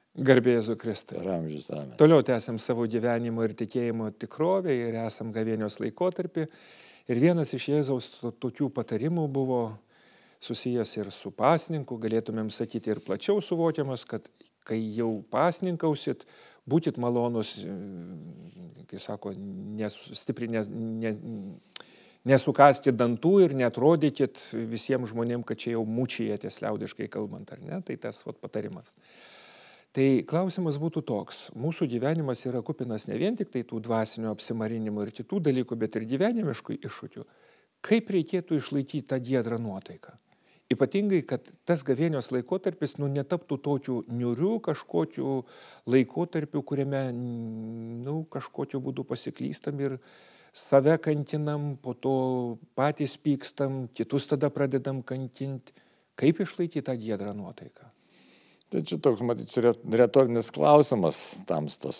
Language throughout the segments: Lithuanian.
Garbė Jėzui Kristui. Per amžius. Amen. Toliau tęsiam savo gyvenimo ir tikėjimo tikrovę ir esam gavėnios laikotarpį. Ir vienas iš Jėzaus tokių patarimų buvo susijęs ir su pasninku, galėtumėm sakyti ir plačiau suvokiamas, kad kai jau pasninkausit, būkit malonus, kai sako, nesukasti dantų ir netrodykit visiems žmonėms, kad čia jau mučijatės liaudiškai kalbant, ar ne? Tai tas patarimas. Tai klausimas būtų toks. Mūsų gyvenimas yra kupinas ne vien tik tai tų dvasinio apsimarinimų ir kitų dalykų, bet ir gyvenimiškų iššūkių. Kaip reikėtų išlaikyti tą giedrą nuotaiką? Ypatingai, kad tas gavėnios laikotarpis netaptų tokiu niuriu kažkokiu laikotarpiu, kuriame kažkokiu būdu pasiklystam ir save kankinam, po to patys pykstam, kitus tada pradedam kankinti. Kaip išlaikyti tą giedrą nuotaiką? Tai čia toks, matyt, retorinis klausimas tamstos.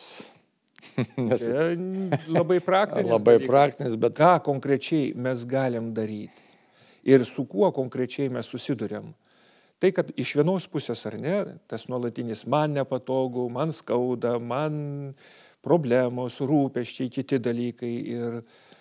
Nes labai praktinis. Labai praktinis, bet ką konkrečiai mes galim daryti ir su kuo konkrečiai mes susiduriam. Tai, kad iš vienos pusės ar ne, tas nuolatinis man nepatogu, man skauda, man problemos, rūpesčiai, kiti dalykai ir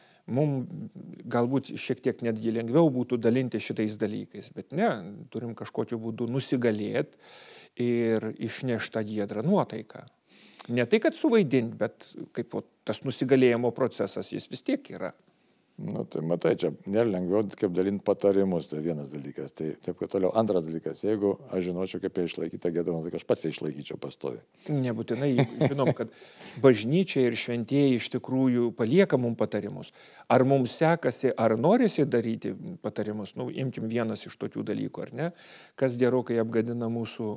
mums galbūt šiek tiek netgi lengviau būtų dalinti šitais dalykais, bet ne, turim kažkokiu būdu nusigalėti ir išnešti tą giedrą nuotaiką. Ne tai, kad suvaidinti, bet kaip tas nusigalėjimo procesas, jis vis tiek yra. Tai matai, čia nėra lengviau kaip dalinti patarimus, tai vienas dalykas. Tai taip, kad toliau antras dalykas, jeigu aš žinočiau, kaip išlaikyti tą giedrą nuotaiką, aš pats išlaikyčiau pastoviai. Nebūtinai žinom, kad bažnyčia ir šventieji iš tikrųjų palieka mums patarimus. Ar mums sekasi, ar norisi daryti patarimus, imkim vienas iš tokių dalykų, ar ne, kas gerokai apgadina mūsų,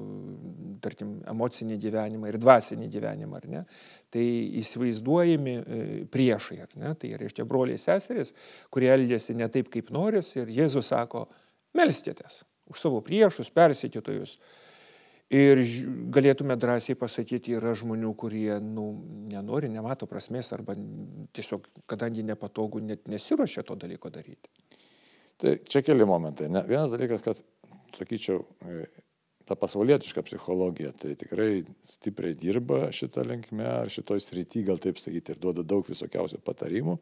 tarkim, emocinį gyvenimą ir dvasinį gyvenimą, ar ne. Tai įsivaizduojami priešai, ar ne, tai reiškia broliai seserys, kurie elgiasi ne taip, kaip noris, ir Jėzus sako, melskitės už savo priešus, persekiotojus. Ir galėtume drąsiai pasakyti, yra žmonių, kurie nenori, nemato prasmės, arba tiesiog, kadangi nepatogu, net nesiruošia to dalyko daryti. Tai čia keli momentai. Vienas dalykas, kad, sakyčiau, ta pasaulietiška psichologija, tai tikrai stipriai dirba šitą linkme, ar šitoj srity, gal taip sakyti, ir duoda daug visokiausių patarimų.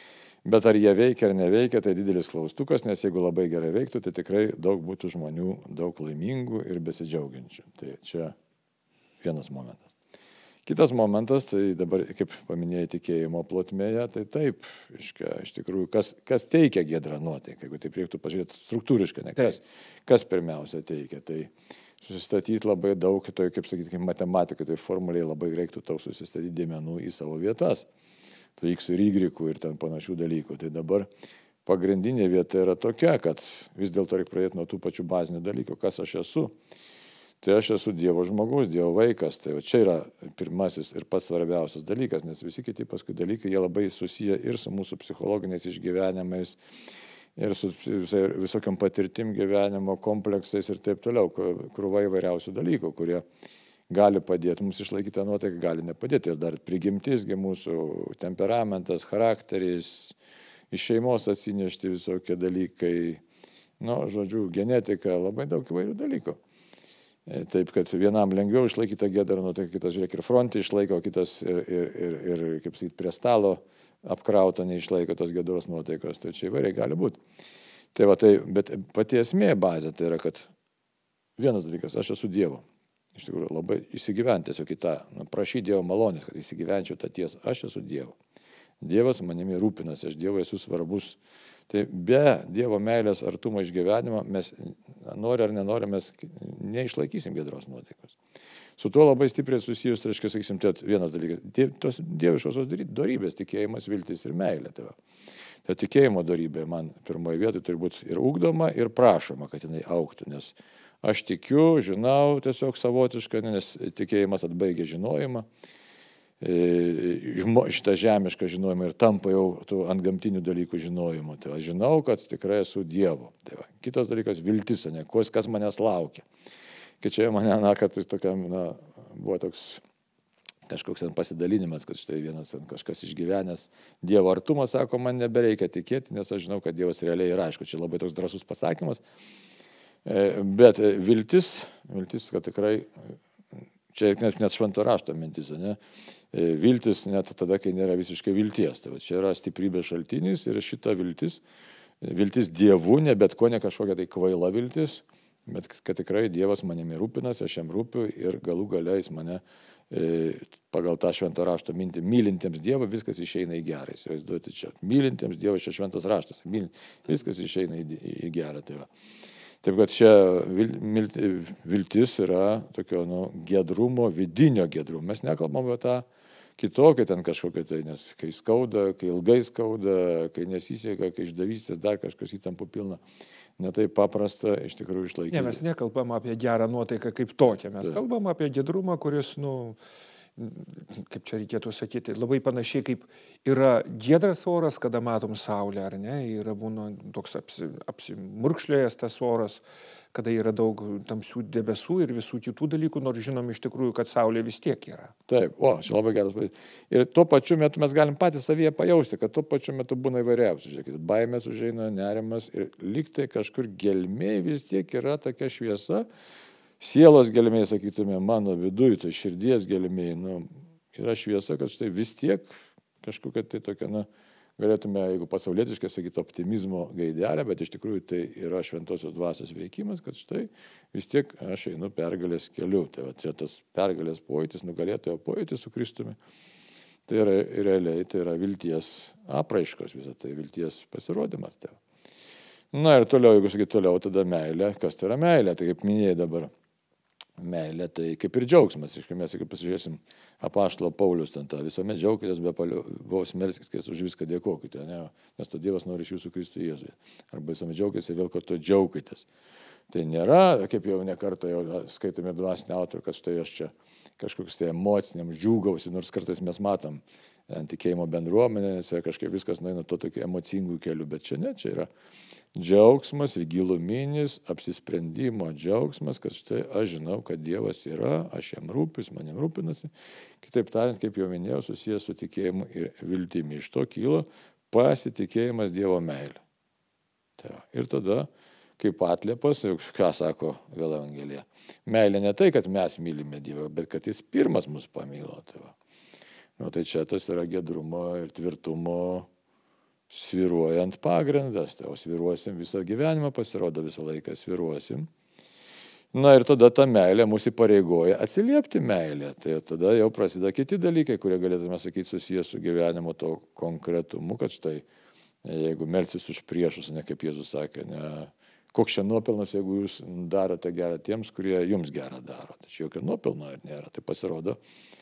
Bet ar jie veikia ar neveikia, tai didelis klaustukas, nes jeigu labai gerai veiktų, tai tikrai daug būtų žmonių, daug laimingų ir besidžiaugiančių. Tai čia vienas momentas. Kitas momentas, tai dabar, kaip paminėjai tikėjimo plotmėje, tai taip, iš tikrųjų, kas teikia giedrą nuotaiką, jeigu taip reiktų pažiūrėti struktūriškai, ne kas pirmiausia teikia, tai susistatyti labai daug, tai kaip sakyti, kaip matematika, tai formuliai labai reiktų tau susistatyti dėmenų į savo vietas. Tai X ir Y ir ten panašių dalykų. Tai dabar pagrindinė vieta yra tokia, kad vis dėlto reikia pradėti nuo tų pačių bazinių dalykų, kas aš esu. Tai aš esu Dievo žmogus, Dievo vaikas. Tai čia yra pirmasis ir pats svarbiausias dalykas, nes visi kiti paskui dalykai, jie labai susiję ir su mūsų psichologiniais išgyvenimais, ir su visokiam patirtim gyvenimo kompleksais ir taip toliau, krūva įvairiausių dalykų, kurie gali padėti mums išlaikyti tą nuotaiką, gali nepadėti. Ir dar prigimtisgi mūsų temperamentas, charakteris, iš šeimos atsinešti visokie dalykai, žodžiu, genetika, labai daug įvairių dalykų. Taip, kad vienam lengviau išlaikyti tą giedrą nuotaiką, kitas, žiūrėk, ir fronte išlaiko, kitas ir kaip sakyti, prie stalo apkrauto neišlaiko tos giedros nuotaikos. Tai čia įvairiai gali būti. Tai va, bet pati esmė bazė tai yra, kad vienas dalykas, aš esu Dievo. Iš tikrųjų, labai įsigyventi tiesiog į tą, prašyti Dievo malonės, kad įsigyvenčiau tą tiesą. Aš esu Dievo. Dievas manimi rūpinasi, aš Dievui esu svarbus. Tai be Dievo meilės artumo išgyvenimo mes, nori ar nenori, mes neišlaikysim giedros nuotaikos. Su tuo labai stipriai susijus, tai reiškia, sakysim, tai vienas dalykas, tos dieviškosios dorybės, tikėjimas, viltis ir meilė. Tai tikėjimo dorybė man pirmoje vietoje turi būti ir ugdoma, ir prašoma, kad jinai augtų, nes aš tikiu, žinau tiesiog savotiškai, nes tikėjimas atbaigia žinojimą, šitą žemišką žinojimą ir tampa jau tų antgamtinių dalykų žinojimu. Tai aš žinau, kad tikrai esu Dievo. Tai va. Kitas dalykas - viltis, ne, kas manęs laukia. Kai čia mane, kad tokiam, buvo toks kažkoks pasidalinimas, kad štai vienas kažkas išgyvenęs Dievo artumą, sako, man nebereikia tikėti, nes aš žinau, kad Dievas realiai yra. Aišku, čia labai toks drąsus pasakymas. Bet viltis, kad tikrai čia net švento rašto mintis, ne? Viltis net tada, kai nėra visiškai vilties. Tai čia yra stiprybės šaltinis ir šita viltis Dievu, ne bet ko, ne kažkokia tai kvaila viltis, bet kad tikrai Dievas manimi rūpinasi, aš jam rūpiu ir galų gale jis mane pagal tą švento rašto mintį, mylintiems Dievą viskas išeina į gerą. Įsivaizduoti čia, mylintiems Dievą, čia šventas raštas, viskas išeina į gerą. Tai va. Taip kad čia viltis yra tokio gedrumo, vidinio gedrumo. Mes nekalbam apie tą kitokį ten kažkokią tai, nes kai skauda, kai ilgai skauda, kai nesiseka, kai išdavystės dar kažkas įtampų pilna. Netai paprasta iš tikrųjų išlaikyti. Ne, mes nekalbam apie gerą nuotaiką kaip tokią, mes kalbam apie gedrumą, kuris, kaip čia reikėtų sakyti, labai panašiai kaip yra giedras oras, kada matom saulę, ar ne, yra būna toks apsimurkšlėjęs tas oras, kada yra daug tamsių debesų ir visų kitų dalykų, nors žinom iš tikrųjų, kad saulė vis tiek yra. Taip, čia labai geras pavyzdys. Ir tuo pačiu metu mes galim patys savyje pajausti, kad tuo pačiu metu būna įvairiausių. Žiūrėkit, baimės užeina, nerimas ir lygtai kažkur gelmėje vis tiek yra tokia šviesa. Sielos gelmėje, sakytume, mano viduje, tai širdies gelmėje, yra šviesa, kad štai vis tiek kažkokia tai tokia, galėtume, jeigu pasaulietiškai sakyti, optimizmo gaidelė, bet iš tikrųjų tai yra šventosios dvasios veikimas, kad štai vis tiek aš einu pergalės keliu. Tai va, čia tas pergalės pojūtis, nugalėtojo pojūtis su Kristumi. Tai yra realiai, tai yra vilties apraiškos visą, tai vilties pasirodymas. Tai. Na ir toliau, jeigu sakyti toliau, tada meilė. Kas tai yra meilė? Tai kaip minėjai dabar. Meilė, tai kaip ir džiaugsmas. Mes, jeigu pasižiūrėsim apaštalo Paulius, ten tą visuomet džiaukitės, be paliaubos melskitės, už viską dėkokite, ne? Nes to Dievas nori iš jūsų Kristų Jėzuje. Arba visuomet džiaukitės ir vėl kartu džiaukitės. Tai nėra, kaip jau nekartą jau skaitome dvasinį autorių, kad štai aš čia kažkoks tai emociniam džiūgausi, nors kartais mes matom tikėjimo bendruomenėse, kažkaip viskas nueina to tokiu emocingų keliu, bet čia ne, čia yra džiaugsmas ir giluminis apsisprendimo džiaugsmas, kad štai aš žinau, kad Dievas yra, aš jam rūpiu, jis manim rūpinasi. Kitaip tariant, kaip jau minėjau, susijęs su tikėjimu ir viltimi. Iš to kyla pasitikėjimas Dievo meilė. Tai ir tada, kaip atliepas, ką sako vėl Evangelija, meilė ne tai, kad mes mylime Dievą, bet kad jis pirmas mus pamilo. Tai čia tas yra gedrumo ir tvirtumo sviruojant pagrindas, tai o sviruosim visą gyvenimą, pasirodo visą laiką sviruosim. Na ir tada ta meilė mūsų įpareigoja atsiliepti meilę. Tai tada jau prasideda kiti dalykai, kurie galėtume sakyti susijęs su gyvenimo to konkretumu, kad štai jeigu melsis už priešus, ne kaip Jėzus sakė, ne, koks čia nuopelnas, jeigu jūs darote gerą tiems, kurie jums gerą daro. Tačiau jokio nuopelno ir nėra. Tai pasirodo.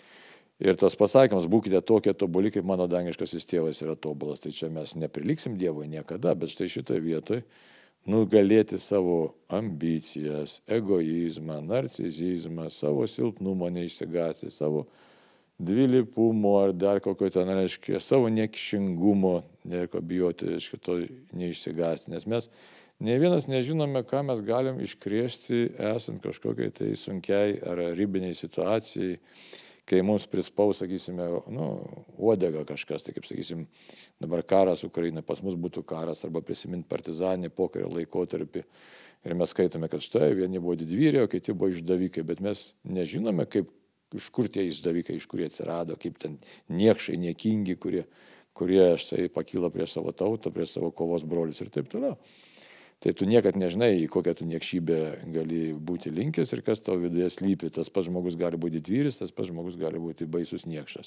Ir tas pasakymas, būkite tokie tobuli, kaip mano dangiškasis tėvas yra tobulas. Tai čia mes nepriliksim Dievui niekada, bet štai šitoje vietoje nugalėti savo ambicijas, egoizmą, narcisizmą, savo silpnumo neišsigąsti, savo dvilypumo ar dar kokio ten, reiškia, savo niekšingumo, nieko bijoti, reiškia, to neišsigąsti. Nes mes ne vienas nežinome, ką mes galim iškrėsti esant kažkokiai tai sunkiai ar ribiniai situacijai. Kai mums prispaus, sakysime, uodega kažkas, tai kaip sakysim, dabar karas Ukrainoje, pas mus būtų karas, arba prisiminti partizaninį pokario laikotarpį. Ir mes skaitome, kad štai vieni buvo didvyriai, o kiti buvo išdavikai, bet mes nežinome, iš kur tie išdavikai, iš kur jie atsirado, kaip ten niekšai, niekingi, kurie štai pakyla prieš savo tautą, prieš savo kovos brolius ir taip toliau. Tai tu niekad nežinai, į kokią tu niekšybę gali būti linkęs ir kas tavo viduje slypi. Tas pats žmogus gali būti didvyris, tas pats žmogus gali būti baisus niekšas.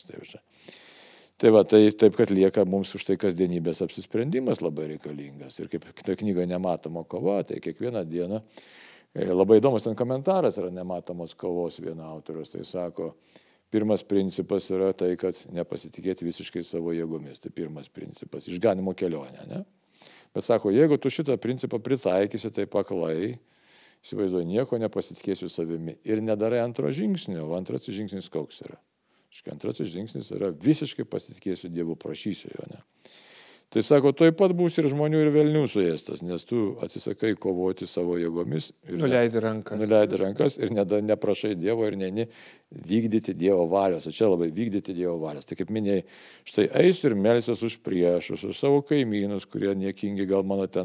Tai va, tai taip, kad lieka mums už tai kasdienybės apsisprendimas labai reikalingas. Ir kaip kitoje knygoje nematoma kova, tai kiekvieną dieną, labai įdomus ten komentaras yra nematomos kovos vieno autoriaus. Tai sako, pirmas principas yra tai, kad nepasitikėti visiškai savo jėgomis. Tai pirmas principas, išganimo kelionė, ne? Bet sako, jeigu tu šitą principą pritaikysi taip aklai, įsivaizduoji, nieko nepasitikėsiu savimi ir nedarai antro žingsnio, o antrasis žingsnis koks yra? Antrasis žingsnis yra visiškai pasitikėsiu Dievu, prašysiu jo, ne? Tai sako, taip pat bus ir žmonių ir velnių suėstas, nes tu atsisakai kovoti savo jėgomis. Nuleidi rankas ir neprašai Dievo ir neini vykdyti Dievo valios. O čia labai vykdyti Dievo valios. Tai kaip minėjai, štai eisiu ir melsiuos už priešus, už savo kaimynus, kurie niekingi gal mano ten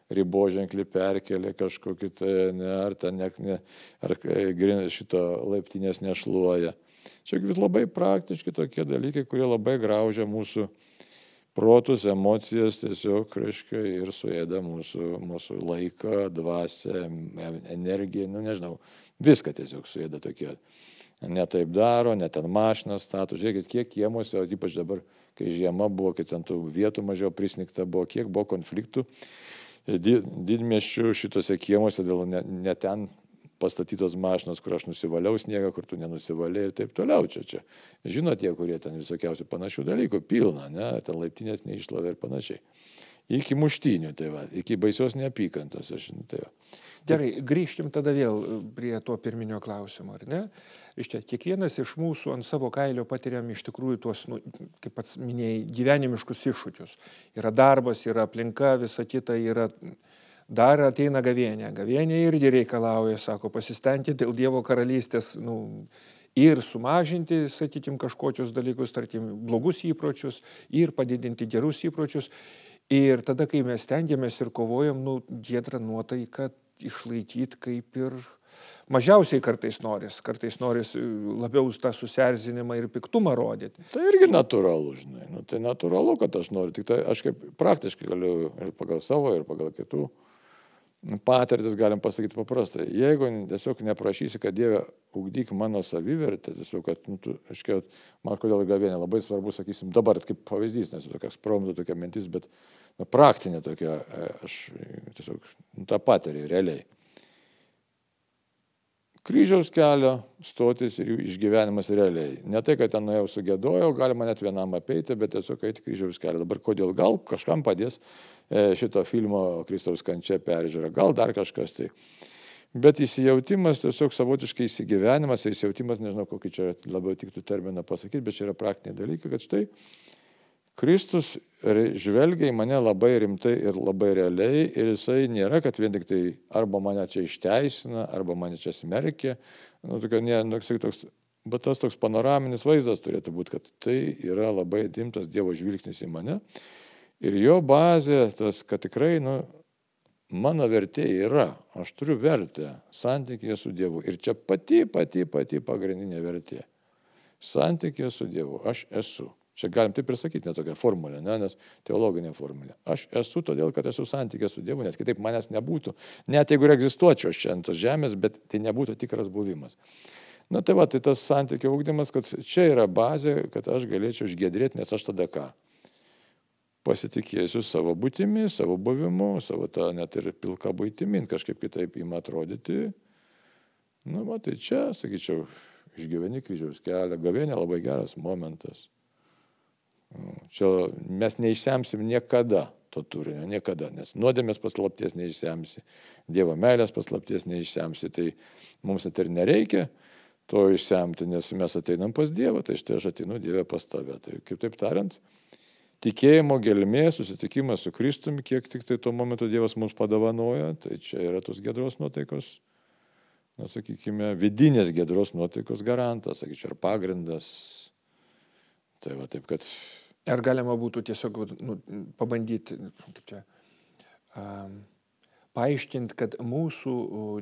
riboženklį perkelė kažkokį, tai, ne, ar ten ar šito laiptinės nešluoja. Čia vis labai praktiški tokie dalykai, kurie labai graužia mūsų protus, emocijas tiesiog, reiškia, ir suėda mūsų laiką, dvasią, energiją, nu nežinau, viską tiesiog suėda tokie. Ne taip daro, ne ten mašiną stato. Žiūrėkit, kiek kiemuose, ypač dabar, kai žiema buvo, kai ten tų vietų mažiau prisnigta buvo, kiek buvo konfliktų didmiesčių šitose kiemuose dėl ne ten pastatytos mašinos, kur aš nusivaliau sniegą, kur tu nenusivalė ir taip toliau. Čia. Žino tie, kurie ten visokiausių panašių dalykų pilna, ne, ten laiptinės neišlovė ir panašiai. Iki muštynių, tai va, iki baisios neapykantos. Tai va. Gerai, grįžtim tada vėl prie to pirminio klausimo, ar ne? Kiekvienas iš mūsų ant savo kailio patiriam iš tikrųjų tuos, kaip pats minėjai, gyvenimiškus iššūkius. Yra darbas, yra aplinka, visa kita yra... Dar ateina gavėnė. Gavėnė irgi reikalauja, sako, pasistengti dėl Dievo karalystės ir sumažinti, sakykim, kažkokius dalykus, tarkim, blogus įpročius ir padidinti gerus įpročius. Ir tada, kai mes stengiamės ir kovojam, giedrą nuotaiką išlaikyti kaip ir mažiausiai kartais noris labiau tą susierzinimą ir piktumą rodyti. Tai irgi natūralu, žinai. Tai natūralu, kad aš noriu. Tik tai aš kaip praktiškai galiu ir pagal savo, ir pagal kitų patirtis galim pasakyti paprastai. Jeigu tiesiog neprašysi, kad Dieve ugdyk mano savivertę, tiesiog, kad, man kodėl gavėnė labai svarbu, sakysim, dabar kaip pavyzdys, nes tokia spromdo tokia mintis, bet praktinė tokia, aš tiesiog tą patiriu realiai. Kryžiaus kelio stotis ir jų išgyvenimas realiai. Ne tai, kad ten nuėjau sugėdojau, galima net vienam apeiti, bet tiesiog eiti kryžiaus kelią. Dabar kodėl? Gal kažkam padės šito filmo Kristaus kančia peržiūra, gal dar kažkas tai. Bet įsijautimas, tiesiog savotiškai įsigyvenimas, įsijautimas, nežinau, kokį čia labiau tiktų terminą pasakyti, bet čia yra praktiniai dalykai, kad štai Kristus žvelgia į mane labai rimtai ir labai realiai ir jisai nėra, kad vien tik tai arba mane čia išteisina, arba mane čia smerkia, bet tas toks panoraminis vaizdas turėtų būti, kad tai yra labai rimtas Dievo žvilgsnis į mane ir jo bazė, tas, kad tikrai, mano vertė yra, aš turiu vertę santykyje su Dievu ir čia pati pagrindinė vertė. Santykyje su Dievu aš esu. Čia galim taip ir sakyti, ne tokia formulė, nes teologinė formulė. Aš esu todėl, kad esu santykė su Dievu, nes kitaip manęs nebūtų. Net jeigu ir egzistuočiau čia ant tos žemės, bet tai nebūtų tikras buvimas. Tai tas santykio ugdymas, kad čia yra bazė, kad aš galėčiau išgiedrėti, nes aš tada ką? Pasitikėsiu savo būtimi, savo buvimu, savo tą net ir pilką būtimin, kažkaip kitaip ima atrodyti. Tai čia, sakyčiau, išgyveni kryžiaus kelią, gavėnė labai geras momentas. Čia mes neišsemsim niekada to turinio, niekada, nes nuodėmės paslapties neišsemsi, Dievo meilės paslapties neišsemsi, tai mums net ir nereikia to išsemti, nes mes ateinam pas Dievą, tai štai aš ateinu Dieve pas tave. Tai kaip taip tariant, tikėjimo gelmė, susitikimas su Kristumi, kiek tik tai tuo momentu Dievas mums padovanoja, tai čia yra tos giedros nuotaikos, sakykime, vidinės giedros nuotaikos garantas, sakyčiau, ar pagrindas. Tai va taip, kad... Ar galima būtų tiesiog pabandyti, paaiškinti, kad mūsų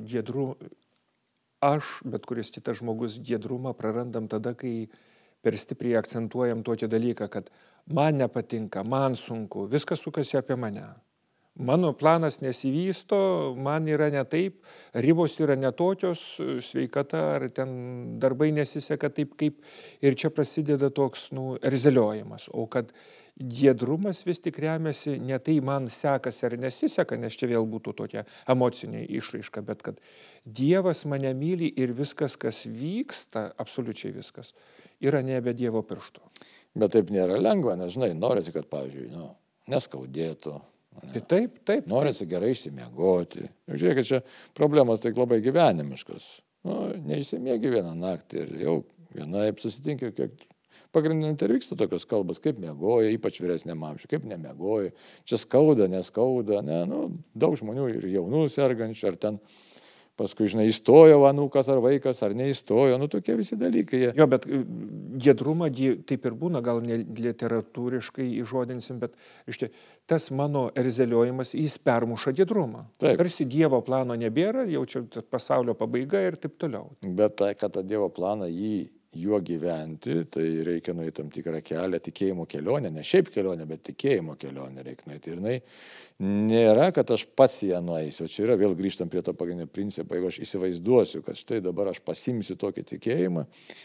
aš, bet kuris kitas žmogus giedrumą prarandam tada, kai per stipriai akcentuojam tokį dalyką, kad man nepatinka, man sunku, viskas sukasi apie mane. Mano planas nesivysto, man yra ne taip, ribos yra ne tokios, sveikata ar ten darbai nesiseka taip kaip ir čia prasideda toks erzeliojimas. O kad giedrumas vis tik remiasi ne tai man sekasi ar nesiseka, nes čia vėl būtų tokia emocinė išraiška, bet kad Dievas mane myli ir viskas, kas vyksta, absoliučiai viskas, yra nebe Dievo piršto. Bet taip nėra lengva, nes žinai, norisi, kad, pavyzdžiui, neskaudėtų. Taip. Norisi gerai išsimiegoti. Žiūrėkit, čia problemos tai labai gyvenimiškos. Neišsimiegi vieną naktį ir jau vienaip susitinki, kiek pagrindinė ir vyksta tokios kalbos, kaip miegoja, ypač vyresniam amžiui, kaip nemiegoja, čia skauda, neskauda, daug žmonių ir jaunų sergančių, ar ten paskui, žinai, įstojo anūkas ar vaikas, ar neįstojo, nu tokie visi dalykai. Jo, bet giedrumą taip ir būna, gal ne literatūriškai įžodinsim, bet štai, tas mano erzeliojimas, jis permuša giedrumą. Tarsi Dievo plano nebėra, jau čia pasaulio pabaiga ir taip toliau. Bet tai, kad tą Dievo planą juo gyventi, tai reikia nueiti tam tikrą kelią, tikėjimo kelionę, ne šiaip kelionę, bet tikėjimo kelionę reikia nueiti. Ir nėra, kad aš pats ją nueisiu. O čia yra, vėl grįžtam prie to pagrindinio principo, jeigu aš įsivaizduosiu, kad štai dabar aš pasimsiu tokį tikėjimą,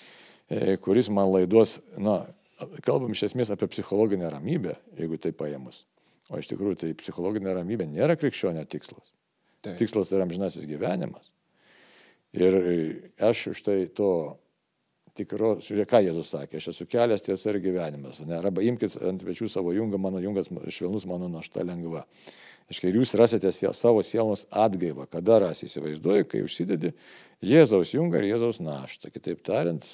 kuris man laiduos, kalbam iš esmės apie psichologinę ramybę, jeigu tai paėmus. O iš tikrųjų tai psichologinė ramybė nėra krikščionio tikslas. Taip. Tikslas yra amžinasis gyvenimas. Ir aš už tai to žiūrėk, ką Jėzus sakė, aš esu kelias, tiesa ir gyvenimas. Arba imkit ant pečių savo jungą, mano jungas švelnus, mano našta lengva. Ir jūs rasite savo sielos atgaivą. Kada rasi, įsivaizduoju, kai užsidedi Jėzaus jungą ir Jėzaus naštą. Kitaip tariant,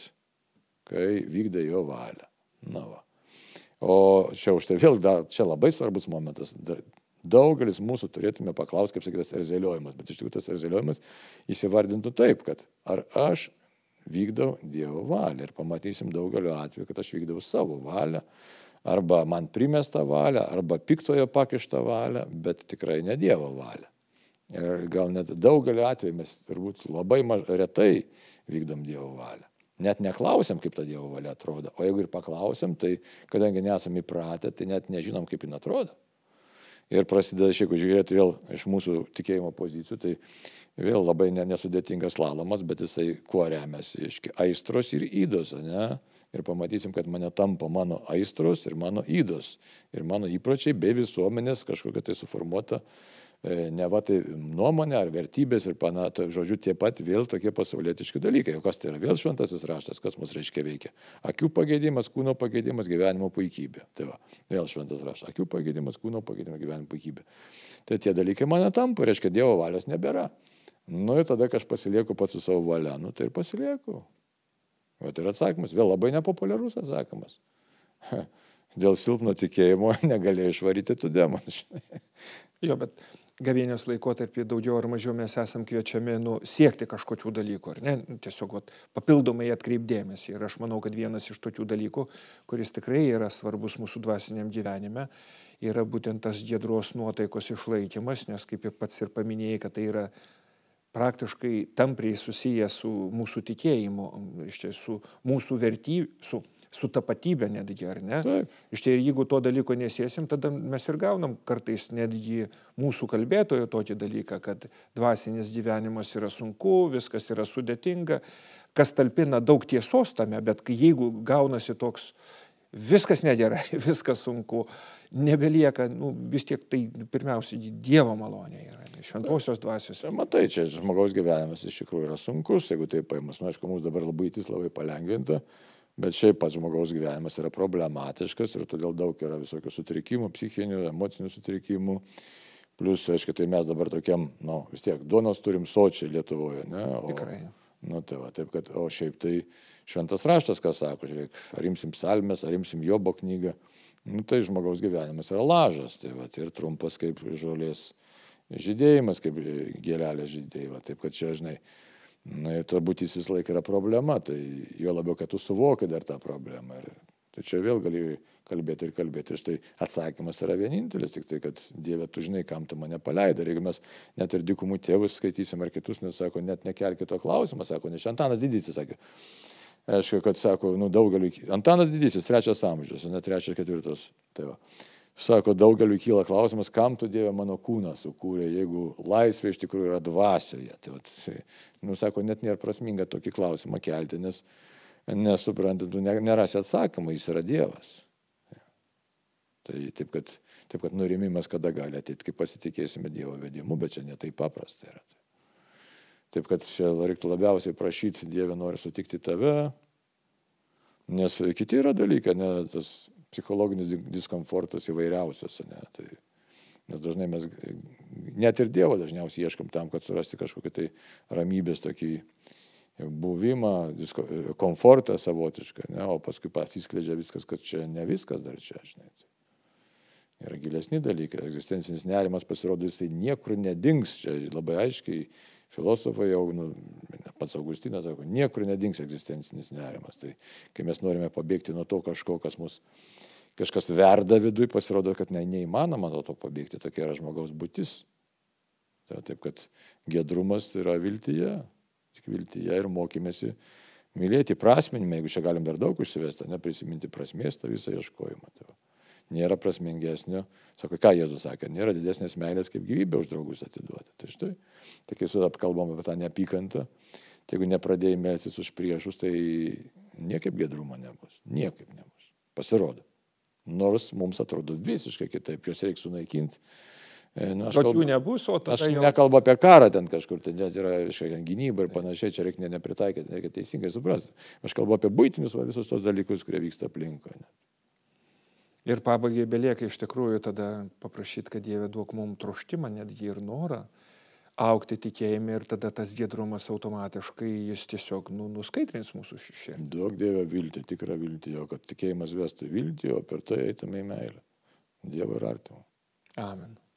kai vykdai jo valią. Na va. O čia už tai vėl, čia labai svarbus momentas. Daugelis mūsų turėtume paklausti, kaip sakytas, erzeliojimas. Bet iš tikrųjų tas erzeliojimas įsivardintų taip, kad ar aš vykdau Dievo valią ir pamatysim daugeliu atveju, kad aš vykdau savo valią, arba man primestą valią, arba piktojo pakištą valią, bet tikrai ne Dievo valią. Ir gal net daugeliu atveju mes turbūt labai retai vykdom Dievo valią. Net neklausiam, kaip ta Dievo valia atrodo. O jeigu ir paklausiam, tai kadangi nesam įpratę, tai net nežinom, kaip jin atrodo. Ir prasideda, jeigu žiūrėti vėl iš mūsų tikėjimo pozicijų, tai vėl labai nesudėtingas slalomas, bet jisai kuo remiasi, aistros ir įdos, ne? Ir pamatysim, kad mane tampa mano aistros ir mano įdos. Ir mano įpročiai bei visuomenės kažkokia tai suformuota neva tai nuomonė ar vertybės ir žodžiu, tie pat vėl tokie pasaulietiški dalykai. O kas tai yra? Vėl šventasis raštas, kas mus reiškia veikia. Akių pageidimas, kūno pageidimas, gyvenimo puikybė. Tai va, vėl šventas raštas. Akių pageidimas, kūno pageidimas, gyvenimo puikybė. Tai tie dalykai mane tampa, reiškia, Dievo valios nebėra. Nu ir tada, kai aš pasilieku pats su savo valia, nu tai ir pasilieku. O tai yra atsakymas, vėl labai nepopuliarus atsakymas. Dėl silpno tikėjimo negalėjau išvaryti tų demonų. Jo, bet gavėnios laikotarpį daugiau ar mažiau mes esam kviečiami siekti kažkokių dalykų, ar ne? Tiesiog papildomai atkreipdėmėsi. Ir aš manau, kad vienas iš tokių dalykų, kuris tikrai yra svarbus mūsų dvasiniam gyvenime, yra būtent tas giedros nuotaikos išlaikymas, nes kaip ir pats ir paminėjai, kad tai yra praktiškai tampriai susiję su mūsų tikėjimu, iš tiesų mūsų vertybių, su tapatybė netgi, ar ne? Taip. Iš tai jeigu to dalyko nesiesim, tada mes ir gaunam kartais netgi mūsų kalbėtojo tokį dalyką, kad dvasinis gyvenimas yra sunku, viskas yra sudėtinga, kas talpina daug tiesos tame, bet jeigu gaunasi toks viskas negerai, viskas sunku, nebelieka, vis tiek tai pirmiausiai Dievo malonė yra, šventosios dvasios. Matai, čia žmogaus gyvenimas iš tikrųjų yra sunkus, jeigu taip paėmus. Aišku, mums dabar labai palengvinta, bet šiaip pats žmogaus gyvenimas yra problematiškas ir todėl daug yra visokių sutrikimų, psichinių, emocinių sutrikimų. Plus, aišku, tai mes dabar tokiam, vis tiek, duonos turim sočiai Lietuvoje, ne? Tikrai. Tai va, taip kad, o šiaip tai šventas raštas, ką sako, žiūrėk, ar imsim psalmes, ar imsim Jobo knygą, tai žmogaus gyvenimas yra lažas, tai va, ir trumpas kaip žolės žydėjimas, kaip gėlelės žydėjimas, taip kad čia, žinai, ir turbūt jis vis laik yra problema, tai jo labiau, kad tu suvoki dar tą problemą. Tai čia vėl gali kalbėti. Ir štai atsakymas yra vienintelis, tik tai, kad Dieve, tu žinai, kam tu mane paleidai. Ir jeigu mes net ir dykumų tėvus skaitysim ar kitus, nes sako, net nekelkite to klausimą, sako, nes Antanas Didysis sakė. Reiškia, kad sako, daugeliu, Antanas Didysis, 3 amžius, ne 3-4. Tai va. Sako, daugeliu kyla klausimas, kam tu, Dieve, mano kūną sukūrė, jeigu laisvė iš tikrųjų yra dvasioje. Tai sako, net nėra prasminga tokį klausimą kelti, nes nesuprantant, tu nerasi atsakymą, jis yra Dievas. Tai taip, kad nurimimas kada gali ateiti, kai pasitikėsime Dievo vedimu, bet čia ne taip paprasta yra. Taip, kad čia reiktų labiausiai prašyti, Dieve, nori sutikti tave, nes kiti yra dalykai, ne, tas psichologinis diskomfortas įvairiausios, ne, tai, nes dažnai mes net ir Dievo dažniausiai ieškom tam, kad surasti kažkokį tai ramybės tokį buvimą, komfortą savotišką, ne, o paskui pasiskleidžia viskas, kad čia ne viskas dar čia, žinai. Yra gilesni dalykai, egzistencinis nerimas pasirodo, jisai niekur nedings, čia labai aiškiai filosofai jau, pats Augustinas sako, niekur nedings egzistencinis nerimas. Tai kai mes norime pabėgti nuo to kažko, kas mus kažkas verda vidui, pasirodo, kad neįmanoma nuo to pabėgti, tokia yra žmogaus būtis. Tai taip, kad giedrumas yra viltyje, tik viltyje ir mokymėsi mylėti prasminimą, jeigu čia galim dar daug užsivesti, neprisiminti prasmės tą visą ieškojimą. Tai nėra prasmingesnio, sako, ką Jėzus sakė, nėra didesnės meilės kaip gyvybę už draugus atiduoti. Tai štai, tai kai su apkalbam apie tą neapykantą, tai jeigu nepradėjai melstis už priešus, tai niekaip giedrumo nebus, niekaip nebus, pasirodo. Nors mums atrodo visiškai kitaip, juos reikia sunaikinti. Jų nebus, o tada aš jau... nekalbu apie karą ten kažkur, ten yra gynyba ir panašiai, čia reikia nepritaikyti, reikia teisingai suprasti. Aš kalbu apie buitinius visus tos dalykus, kurie vyksta aplinkoje. Ir pabaigai belieka iš tikrųjų tada paprašyti, kad Dieve duok mums troštimą, netgi ir norą augti tikėjime ir tada tas giedrumas automatiškai jis tiesiog nuskaitrins mūsų šešėlį. Duok Dieve viltį, tikrą viltį, jo, kad tikėjimas vestų viltį, o per tai eitume į meilę. Dievo ir artimo. Amen.